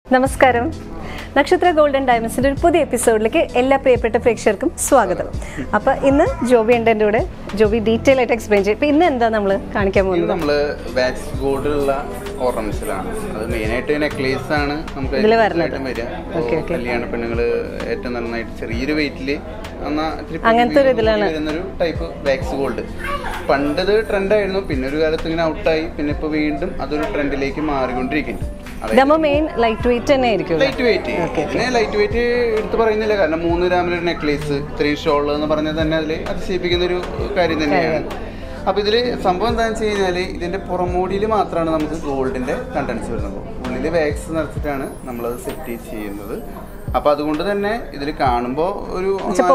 നമസ്കാരം. നക്ഷത്ര ഗോൾഡൻ ഡയമണ്ട്സിന്റെ ഒരു പുതിയ എപ്പിസോഡിലേക്ക് എല്ലാ പ്രിയപ്പെട്ട പ്രേക്ഷകർക്കും സ്വാഗതം. അപ്പോൾ ഇന്ന് ജോബി ഉണ്ട് എൻ്റെ കൂടെ. ജോബി ഡീറ്റെയിൽ ആയിട്ട് എക്സ്പ്ലെയിൻ ചെയ്യും. ഇപ്പോൾ ഇന്ന് എന്താ നമ്മൾ കാണിക്കാൻ പോകുന്നത്? നമ്മൾ വാക്സ് ഗോൾഡിലുള്ള ഓർണമെന്റ്സിലാണ്. അത് മെയിനായിട്ട് നെക്ലേസ് ആണ് നമുക്ക് വരിക. കല്യാണ പെണ്ണുങ്ങൾ ഏറ്റവും നന്നായിട്ട് ചെറിയൊരു വെയിറ്റിൽ അങ്ങനത്തെ ഒരു ഇതിലാണ് വരുന്നൊരു ടൈപ്പ് വാക്സ് ഗോൾഡ്. പണ്ടത് ട്രെൻഡായിരുന്നു, പിന്നെ ഒരു കാലത്ത് ഇങ്ങനെ ഔട്ടായി, പിന്നെ ഇപ്പോൾ വീണ്ടും അതൊരു ട്രെൻഡിലേക്ക് മാറിക്കൊണ്ടിരിക്കുന്നു. ലൈറ്റ് വെയിറ്റ് തന്നെ ആയിരിക്കും. ലൈറ്റ് വെയിറ്റ് പിന്നെ ലൈറ്റ് വെയിറ്റ് എടുത്ത് പറയുന്നില്ല, കാരണം 3 ഗ്രാമിലൊരു നെക്ലേസ് 3 ഷോൾ എന്ന് പറഞ്ഞാൽ തന്നെ അതിൽ അതിശയിപ്പിക്കുന്ന ഒരു കാര്യം തന്നെയാണ്. അപ്പോൾ ഇതിൽ സംഭവം എന്താണെന്ന് വെച്ച് കഴിഞ്ഞാൽ ഇതിൻ്റെ പുറമോടിയിൽ മാത്രമാണ് നമുക്ക് ഗോൾഡിൻ്റെ കണ്ടൻസ് വരുന്നത്. ഉള്ളിൽ വാക്സ് നിറച്ചിട്ടാണ് നമ്മളത് സെറ്റ് ചെയ്യുന്നത്. അപ്പോൾ അതുകൊണ്ട് തന്നെ ഇതിൽ കാണുമ്പോൾ ഒരു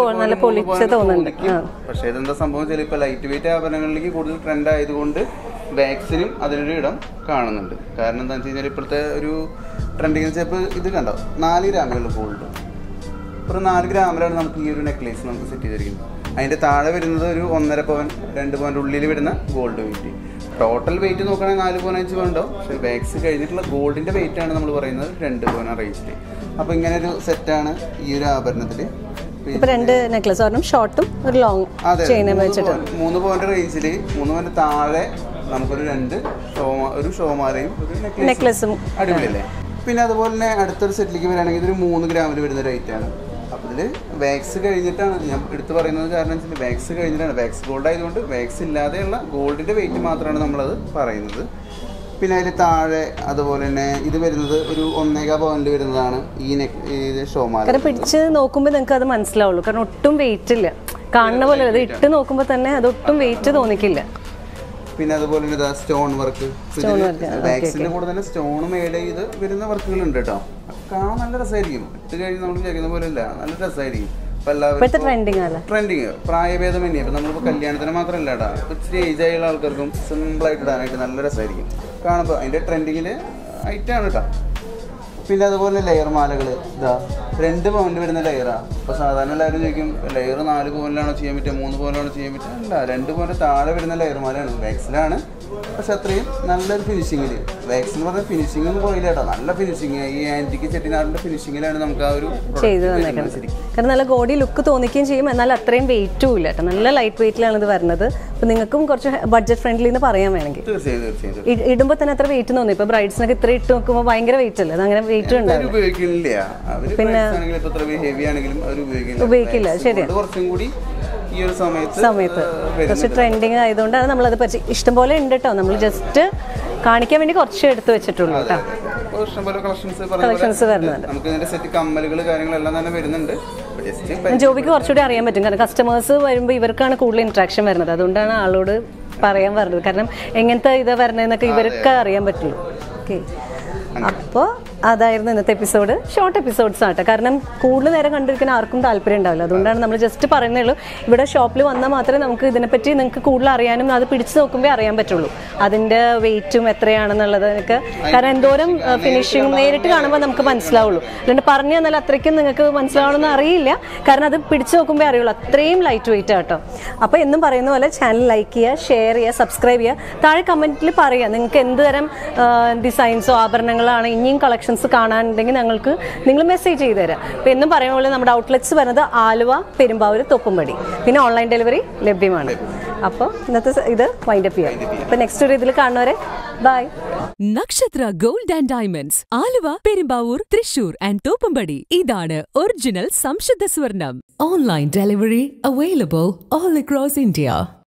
പക്ഷേ ഇതെന്താ സംഭവം വെച്ചാൽ ഇപ്പോൾ ലൈറ്റ് വെയിറ്റ് ആഭരണങ്ങളിലേക്ക് കൂടുതൽ ട്രെൻഡ് ആയതുകൊണ്ട് വാക്സിനും അതിനൊരു ഇടം കാണുന്നുണ്ട്. കാരണം എന്താണെന്ന് വെച്ച് കഴിഞ്ഞാൽ ഇപ്പോഴത്തെ ഒരു ട്രെൻഡിങ് വെച്ചപ്പോൾ ഇത് കണ്ടോ 4 ഗ്രാമുകൾ ഗോൾഡ്. ഇപ്പോൾ 4 ഗ്രാമിലാണ് നമുക്ക് ഈ ഒരു നെക്ലേസ് നമുക്ക് സെറ്റ് ചെയ്തിരിക്കുന്നത്. അതിൻ്റെ താഴെ വരുന്നത് ഒരു 1.5 പവൻ 2 പവൻ്റെ ഉള്ളിൽ വരുന്ന ഗോൾഡ് വെയിറ്റ്. ടോട്ടൽ വെയിറ്റ് നോക്കുകയാണെങ്കിൽ 4.5 പവൻ ഉണ്ടാവും. പക്ഷേ വാക്സ് കഴിഞ്ഞിട്ടുള്ള ഗോൾഡിൻ്റെ വെയിറ്റ് ആണ് നമ്മൾ പറയുന്നത് 2 പവൻ റേഞ്ചിൽ. അപ്പോൾ ഇങ്ങനെ ഒരു സെറ്റാണ് ഈ ഒരു ആഭരണത്തിൽ. 2 നെക്ലേസ്, ഒരെണ്ണം ഷോർട്ടും ഒരു ലോങ് ചെയിനും വെച്ചിട്ട് 3 പവൻ്റെ റേഞ്ചിൽ 3 പവൻ്റെ താഴെ നമുക്കൊരു 2 ഒരു ഷോമാലയും ഒരു നെക്ലേസും അടിപൊളിയല്ലേ. പിന്നെ അതുപോലെ തന്നെ അടുത്തൊരു സെറ്റിലേക്ക് വരികയാണെങ്കിൽ ഇതൊരു 3 ഗ്രാമിൽ വരുന്ന റേറ്റാണ്. അപ്പോൾ ഇതിൽ വാക്സ് കഴിഞ്ഞിട്ടാണ് ഞാൻ എടുത്ത് പറയുന്നത്. കാരണം വെച്ചാൽ വാക്സ് കഴിഞ്ഞിട്ടാണ്, വാക്സ് ഗോൾഡ് ആയതുകൊണ്ട് വാക്സ് ഇല്ലാതെയുള്ള ഗോൾഡിൻ്റെ വെയിറ്റ് മാത്രമാണ് നമ്മളത് പറയുന്നത്. പിന്നെ അതിൽ താഴെ അതുപോലെ തന്നെ ഇത് വരുന്നത് ഒരു 1.25 പവനിൽ വരുന്നതാണ് ഈ ഷോമാല. കാരണം പിടിച്ച് നോക്കുമ്പോൾ നിങ്ങൾക്ക് അത് മനസ്സിലാവുള്ളൂ, കാരണം ഒട്ടും വെയിറ്റ് ഇല്ല. കാണുന്ന പോലെ അത് ഇട്ട് നോക്കുമ്പോൾ തന്നെ അത് ഒട്ടും വെയിറ്റ് തോന്നിക്കില്ല. പിന്നെ അതുപോലെ തന്നെ സ്റ്റോൺ വർക്ക്, വാക്സിന്റെ കൂടെ തന്നെ സ്റ്റോണും ആഡ് ചെയ്ത് വരുന്ന വർക്കുകളുണ്ട് കേട്ടോ. കാണാൻ നല്ല രസമായിരിക്കും. ഇട്ട് കഴിഞ്ഞ് നമ്മൾ വിചാരിക്കുന്ന പോലെ അല്ല, നല്ല രസമായിരിക്കും. ട്രെൻഡിങ് പ്രായഭേദമന്യേ. ഇപ്പം നമ്മളിപ്പോൾ കല്യാണത്തിന് മാത്രമല്ല കേട്ടോ, ഇച്ചിരി ഏജ് ആയുള്ള ആൾക്കാർക്കും സിമ്പിളായിട്ട് ഇടാനായിട്ട് നല്ല രസമായിരിക്കും കാണുമ്പോൾ. അതിൻ്റെ ട്രെൻഡിങ്ങിൽ ഐറ്റാണ് കേട്ടോ. പിന്നെ അതുപോലെ ലെയർ മാലകൾ ഇതാ 2 പവനിൽ വരുന്ന ലെയറാണ്. ഇപ്പോൾ സാധാരണ എല്ലാവരും ചോദിക്കും ലെയർ 4 പവനിലാണോ ചെയ്യാൻ പറ്റുക, 3 പവനിലാണോ ചെയ്യാൻ പറ്റുക? അല്ല, 2 പവൻ്റെ താഴെ വരുന്ന ലെയർ മാലയാണ്. വാക്സിലാണ്, പക്ഷെ അത്രയും നല്ലൊരു ഫിനിഷിങ്ങിൽ. വാക്സ് എന്ന് പറഞ്ഞാൽ ഫിനിഷിംഗ് ഒന്നും പോയില്ല കേട്ടോ, നല്ല ഫിനിഷിങ്. ഈ ആൻറ്റിക്ക് ചെട്ടിനാടിൻ്റെ ഫിനിഷിങ്ങിലാണ് നമുക്ക് ആ ഒരു ചെയ്ത് തന്നേക്കുന്നത്. കാരണം നല്ല ബോഡി ലുക്ക് തോന്നിക്കുകയും ചെയ്യും, എന്നാൽ അത്രയും വെയിറ്റും ഇല്ല കേട്ടോ. നല്ല ലൈറ്റ് വെയിറ്റിലാണ് ഇത് വരുന്നത്. അപ്പോൾ നിങ്ങൾക്കും കുറച്ച് ബഡ്ജറ്റ് ഫ്രണ്ട്ലി എന്ന് പറയാൻ വേണമെങ്കിൽ തീർച്ചയായും ഇടുമ്പോൾ തന്നെ അത്ര വെയിറ്റ് തോന്നി. ഇപ്പോൾ ബ്രൈഡ്സിനൊക്കെ ഇത്ര ഇട്ട് നോക്കുമ്പോൾ ഭയങ്കര വെയിറ്റ് അല്ലേ, അത് അങ്ങനെ വെയിറ്റ് ഉണ്ടാവും. പിന്നെ ഉപയോഗിക്കില്ല. ശരിയാണ്, കുറച്ചും കൂടി ഈ ഒരു സമയത്ത് കുറച്ച് ട്രെൻഡിങ് ആയതുകൊണ്ടാണ് നമ്മളത് പറ്റി. ഇഷ്ടംപോലെ ഉണ്ട് കേട്ടോ, നമ്മൾ ജസ്റ്റ് കാണിക്കാൻ വേണ്ടി കുറച്ച് എടുത്ത് വെച്ചിട്ടുള്ളൂ കേട്ടോ. കളക്ഷൻസ് വരുന്നുണ്ട്. ജോബിക്ക് കുറച്ചുകൂടി അറിയാൻ പറ്റും, കാരണം കസ്റ്റമേഴ്സ് വരുമ്പോൾ ഇവർക്കാണ് കൂടുതൽ ഇൻട്രാക്ഷൻ വരുന്നത്. അതുകൊണ്ടാണ് ആളോട് പറയാൻ പറഞ്ഞത്, കാരണം എങ്ങനത്തെ ഇത് വരണതെന്നൊക്കെ ഇവർക്ക് അറിയാൻ പറ്റുള്ളൂ. ഓക്കെ, അപ്പോൾ അതായിരുന്നു ഇന്നത്തെ എപ്പിസോഡ്. ഷോർട്ട് എപ്പിസോഡ്സ് ആട്ടെ, കാരണം കൂടുതൽ നേരം കണ്ടിരിക്കാൻ ആർക്കും താല്പര്യം ഉണ്ടാവില്ല. അതുകൊണ്ടാണ് നമ്മൾ ജസ്റ്റ് പറയുന്നേ ഉള്ളൂ. ഇവിടെ ഷോപ്പിൽ വന്നാൽ മാത്രമേ നമുക്ക് ഇതിനെപ്പറ്റി നിങ്ങൾക്ക് കൂടുതൽ അറിയാനും അത് പിടിച്ച് നോക്കുമ്പോൾ അറിയാൻ പറ്റുള്ളൂ, അതിൻ്റെ വെയിറ്റും എത്രയാണെന്നുള്ളതൊക്കെ. കാരണം എന്തോരം ഫിനിഷിങ് നേരിട്ട് കാണുമ്പോൾ നമുക്ക് മനസ്സിലാവുള്ളൂ. അല്ലാണ്ട് പറഞ്ഞു തന്നാൽ അത്രയ്ക്കും നിങ്ങൾക്ക് മനസ്സിലാവണമെന്ന് അറിയില്ല, കാരണം അത് പിടിച്ച് നോക്കുമ്പോൾ അറിയുള്ളൂ. അത്രയും ലൈറ്റ് വെയിറ്റ് ആട്ടോ. അപ്പോൾ എന്നും പറയുന്ന പോലെ ചാനൽ ലൈക്ക് ചെയ്യുക, ഷെയർ ചെയ്യുക, സബ്സ്ക്രൈബ് ചെയ്യുക. താഴെ കമൻറ്റിൽ പറയുക നിങ്ങൾക്ക് എന്ത് തരം ഡിസൈൻസോ ആഭരണങ്ങളാണ് ഇനിയും കളക്ഷൻ കാണാനുണ്ടെങ്കിൽ നിങ്ങൾ മെസ്സേജ് ചെയ്ത് തരാം. അപ്പോൾ എന്നും പറയുന്ന പോലെ നമ്മുടെ ഔട്ട്ലെറ്റ്സ് വരുന്നത് ആലുവ, പെരുമ്പാവൂർ, തോപ്പുംപടി. പിന്നെ ഓൺലൈൻ ഡെലിവറി ലഭ്യമാണ്. അപ്പോൾ ഇന്നത്തെ ഇത് വൈൻഡപ്പ് ചെയ്യാം. അപ്പോൾ നെക്സ്റ്റ് ഒരു ഇതിൽ കാണുന്നവരെ bye. Nakshatra Gold and Diamonds, Aluva, Perumbavoor, Thrissur and Thoppumpady. ഇതാണ് ഒറിജിനൽ സംശുദ്ധ സ്വർണം. Online delivery available all across India.